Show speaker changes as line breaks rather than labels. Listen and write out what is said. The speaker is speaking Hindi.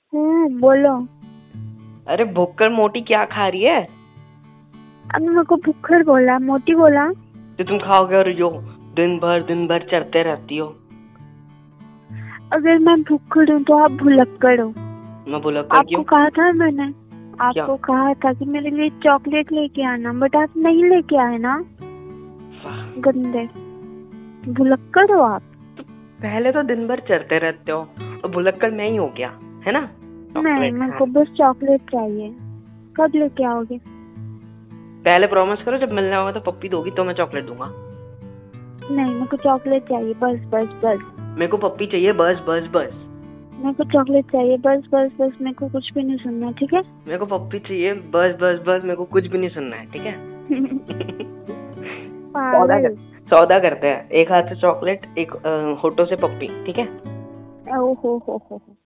बोलो।
अरे भुक्कड़ मोटी क्या खा रही है?
अब मेरे को भुक्खड़ बोला, मोटी बोला?
तो तुम खाओगे और जो दिन भर चढ़ते रहती हो।
अगर मैं भुक्खड़ हूँ तो आप भुलक्कड़ हो।
मैं भुलक्कड़ क्यों?
आपको कहा था मैंने, आपको कहा था कि मेरे लिए चॉकलेट लेके आना, बट आप नहीं लेके आए ना। गंदे भुलक्कड़ हो आप।
तो पहले तो दिन भर चढ़ते रहते हो और भुलक्कड़ मैं ही हो गया, है ना?
नहीं, मेरे को बस चॉकलेट चाहिए। कब लेके आओगे?
पहले प्रॉमिस करो, जब मिलने होगा तो पप्पी दोगी तो मैं चॉकलेट दूंगा।
नहीं, मेरे को चॉकलेट चाहिए, बस बस बस।
मेरे को पप्पी चाहिए, बस बस बस।
मेरे को चॉकलेट चाहिए, बस बस बस। मेरे को कुछ भी नहीं सुनना, ठीक है?
मेरे को पप्पी चाहिए, बस बस बस। मेरे को कुछ भी नहीं सुनना है, ठीक है? सौदा करते हैं, एक हाथ से चॉकलेट, एक होठों से पप्पी, ठीक है?
ओहो हो।